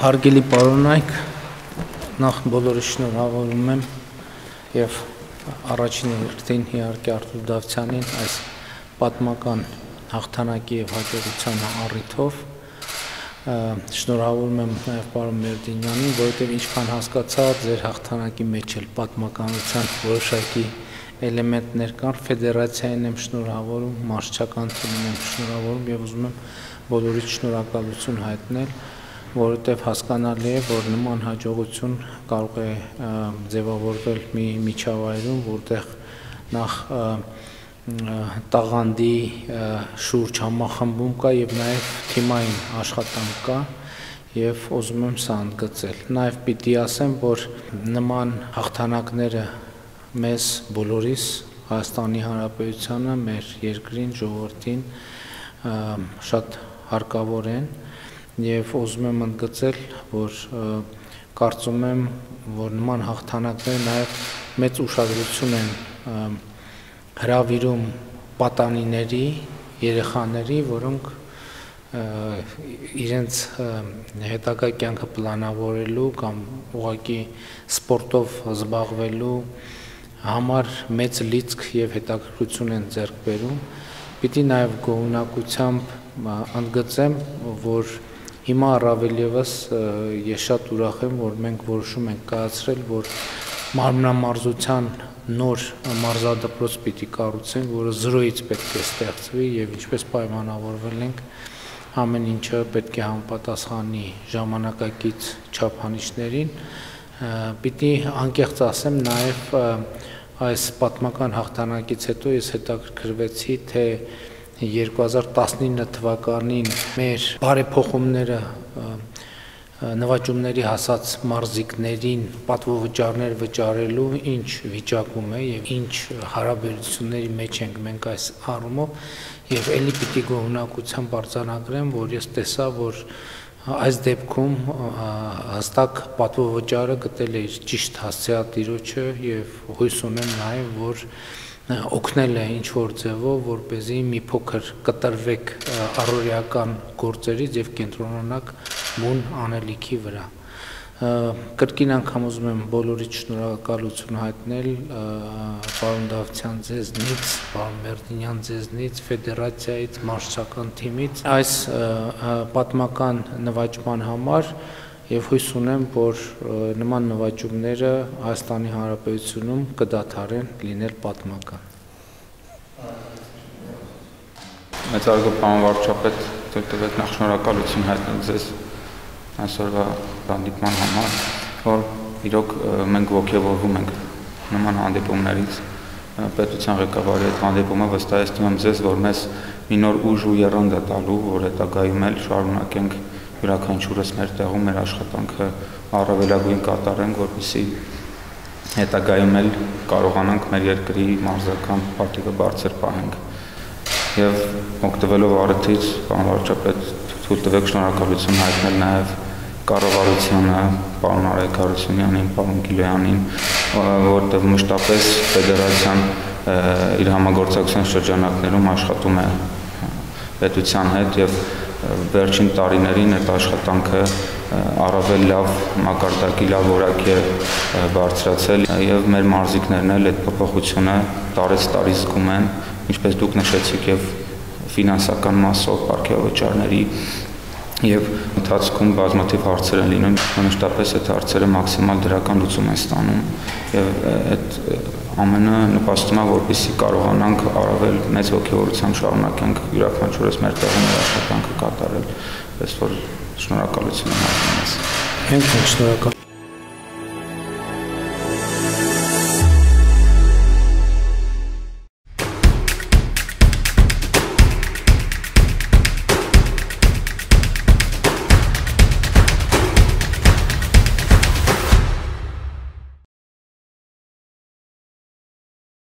Հարգելի պարոնայք, նախ բոլորի շնորհավորում եմ եւ առաջին հերթին իհարկե Արթուր Դավթյանին այս պատմական հաղթանակի եւ հաջողության առիթով շնորհավորում եմ նաեւ պարոն Մերդինյանին, որովհետեւ ինչքան հասկացա, ձեր հաղթանակի մեջ էլ պատմականության որոշակի էլեմենտներ կան, ֆեդերացիային եմ շնորհավորում, մարզչական թիմին եմ շնորհավորում եւ ուզում եմ բոլորիդ շնորհակալություն հայտնել, որովհետև հասկանալի է, որ նման հաջողություն կարող է ձևավորվել մի միջավայրում, որտեղ նախ տաղանդի շուրջ համախմբում կա եւ նաեւ թիմային աշխատանք կա եւ ուզում եմ սա ընդգծել։ Նաեւ պիտի ասեմ, որ նման հաղթանակները մեզ բոլորիս Հայաստանի Հանրապետությանը, մեր երկրին, ժողովրդին շատ հարկավոր են եւ ուզում եմ ընդգծել, որ կարծում եմ, որ նման հաղթանակները նաեւ մեծ ուշադրություն են հրավիրում պատանիների, երեխաների, որոնք իրենց հետագա կյանքը պլանավորելու կամ ուղղակի սպորտով զբաղվելու համար մեծ լիցք եւ հետաքրքրություն են ձեռք բերում։ Պիտի նաեւ գոհունակությամբ ընդգծեմ, որ հիմա առավել եւս ես շատ ուրախ եմ, որ մենք որոշում ենք կայացրել, որ մարմնամարզության նոր մարզադպրոց պիտի կառուցենք, որը 0-ից պետք է ստեղծվի եւ ինչպես պայմանավորվել ենք, ամեն ինչը պետք է համապատասխանի ժամանակակից չափանիշներին։ Պիտի անկեղծ ասեմ նաեւ այս պատմական հաղթանակից հետո ես հետաքրքրվեցի, թե 2019 թվականին մեր բարեփոխումները նվաճումների հասած մարզիկներին պատվովճարներ վճարելու ինչ վիճակում է եւ ինչ հարաբերությունների մեջ ենք մենք այս առումով եւ ելի պիտի գոհունակությամբ արձանագրեմ, որ ես տեսա, որ այս դեպքում հստակ պատվովճարը գտել է իր ճիշտ հասցեատիրոջը եւ հույս ունեմ նաեւ, որ օգնել է ինչ-որ ձևով, որպեսզի մի փոքր կտրվեք առօրեական գործերից եւ կենտրոնանաք բուն անելիքի վրա։ Կրկին անգամ ուզում եմ բոլորիդ շնորհակալություն հայտնել պարոն Դավթյան ձեզնից, պարոն Մերդինյան ձեզնից, ֆեդերացիայից, մարզչական թիմից այս պատմական նվաճման համար եւ հույս ունեմ, որ նման նվաճումները Հայաստանի Հանրապետությունում կդադարեն լինել պատմական։ Մեծարգո պարոն վարչապետ, դուք նախ շնորհակալություն հայտնել ձեզ այսօրվա հանդիպման համար, որ իրոք մենք ողջևորվում ենք նման հանդիպումներից, պետության ղեկավարի հետ հանդիպումը վստահեցնում եմ ձեզ, որ մեզ մի նոր ուժ ու եռանդ է տալու, որ հետագայում էլ շարունակենք յուրաքանչյուրս մեր տեղում մեր աշխատանքը առավելագույն կատարենք, որպեսզի հետագայում էլ կարողանանք մեր երկրի մարզական պարտիվը բարձր պահենք։ Եվ օգտվելով առիթից, պարոն վարչապետ, թույլ տվեք շնորհակալություն հայտնել նաև կառավարությանը, պարոն Հարությունյանին, պարոն Գիլոյանին, որտեղ մշտապես ֆեդերացիան իր համագործակցության շրջանակներում աշխատում է պետության հետ եւ վերջին տարիներին այդ աշխատանքը առավել լավ մակարդակի լավ որակի է բարձրացել եւ մեր մարզիկներն էլ այդ փոփոխությունը տարեց տարի զգում են, ինչպես դուք նշեցիք եւ ֆինանսական մասով պարգևաճարների եւ ընթացքում բազմաթիվ հարցեր են լինում, մշտապես այդ հարցերը մաքսիմալ դրական լուծում են ստանում եւ այդ ամենը նպաստում է, որպեսզի կարողանանք առավել մեծ ողջավորությամբ շարունակենք յուրաքանչյուրս մեր տեղում աշխատանքը կատարել, այսպես որ շնորհակալություն եմ հայտնում։ Հենց շնորհակալ